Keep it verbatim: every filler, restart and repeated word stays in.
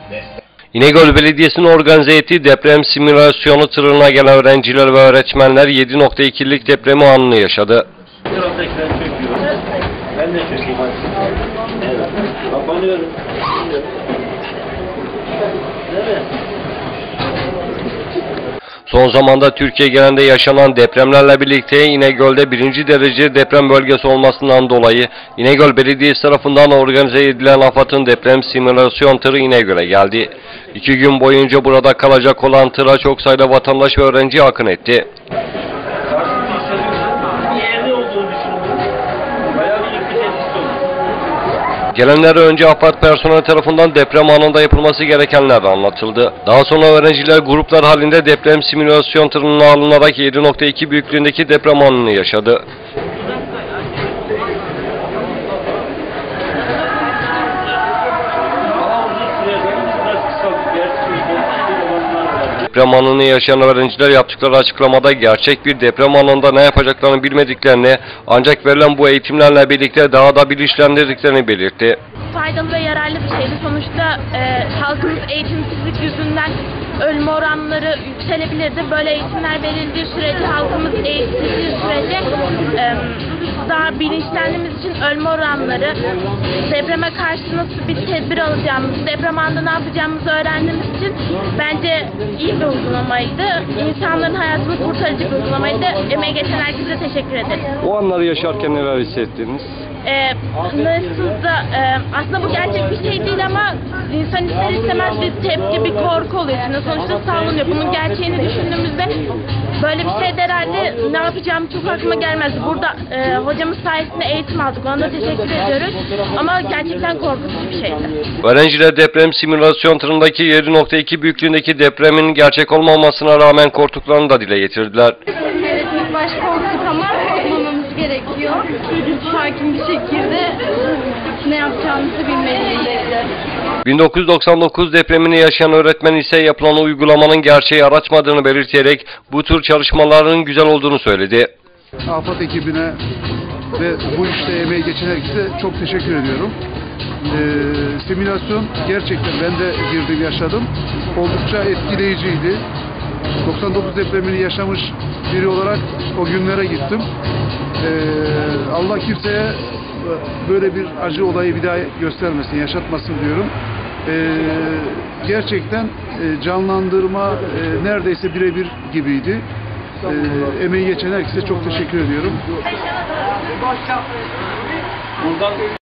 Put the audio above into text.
İnegöl Belediyesi'nin organize ettiği deprem simülasyonu tırına gelen öğrenciler ve öğretmenler yedi nokta ikilik depremi anını yaşadı. Ben de çökeyim. Evet. Kapanıyorum. Son zamanda Türkiye genelinde yaşanan depremlerle birlikte İnegöl'de birinci derece deprem bölgesi olmasından dolayı İnegöl Belediyesi tarafından organize edilen AFAD'ın deprem simülasyon tırı İnegöl'e geldi. İki gün boyunca burada kalacak olan tıra çok sayıda vatandaş ve öğrenci akın etti. Gelenlere önce AFAD personeli tarafından deprem anında yapılması gerekenler anlatıldı. Daha sonra öğrenciler gruplar halinde deprem simülasyon tırına alınarak yedi nokta iki büyüklüğündeki deprem anını yaşadı. Deprem anını yaşayan öğrenciler yaptıkları açıklamada gerçek bir deprem anında ne yapacaklarını bilmediklerini, ancak verilen bu eğitimlerle birlikte daha da bilinçlendirdiklerini belirtti. Faydalı ve yararlı bir şeydi. Sonuçta e, halkımız eğitimsizlik yüzünden ölme oranları yükselebilirdi. Böyle eğitimler verildiği sürece, halkımız eğitildiği sürece e, daha bilinçlendiğimiz için ölme oranları, depreme karşı nasıl bir tedbir alacağımızı, deprem anında ne yapacağımızı öğrendiğimiz için bence iyi bir uygulamaydı. İnsanların hayatını kurtarıcı bir uygulamaydı. Emeği geçen herkese teşekkür ederim. O anları yaşarken neler hissettiniz? Ee, nasıl da e, aslında bu gerçek bir şey değil ama insan ister istemez bir tepki, bir korku oluyor. Şimdi sonuçta sallanıyor. Bunun gerçeğini düşündüğümüzde böyle bir şey de herhalde ne yapacağım çok aklıma gelmez. Burada e, hocamız sayesinde eğitim aldık. Ona da teşekkür ediyoruz. Ama gerçekten korkutucu bir şeydi. Öğrenciler deprem simülasyon tırındaki yedi nokta iki büyüklüğündeki depremin gerçek olmamasına rağmen korktuklarını da dile getirdiler. Evet, ilk baş korktuk ama korkmamamız gerekiyor. Sakin bir şekilde ne yapacağımızı bilmeliyiz. bin dokuz yüz doksan dokuz depremini yaşayan öğretmen ise yapılan uygulamanın gerçeği araçmadığını belirterek bu tür çalışmaların güzel olduğunu söyledi. AFAD ekibine ve bu işte emeği geçen herkese çok teşekkür ediyorum. Ee, simülasyon gerçekten ben de girdim, yaşadım. Oldukça etkileyiciydi. doksan dokuz depremini yaşamış biri olarak o günlere gittim. Ee, Allah kimseye böyle bir acı olayı bir daha göstermesin, yaşatmasın diyorum. Ee, gerçekten e, canlandırma e, neredeyse birebir gibiydi. Ee, emeği geçen herkese çok teşekkür ediyorum.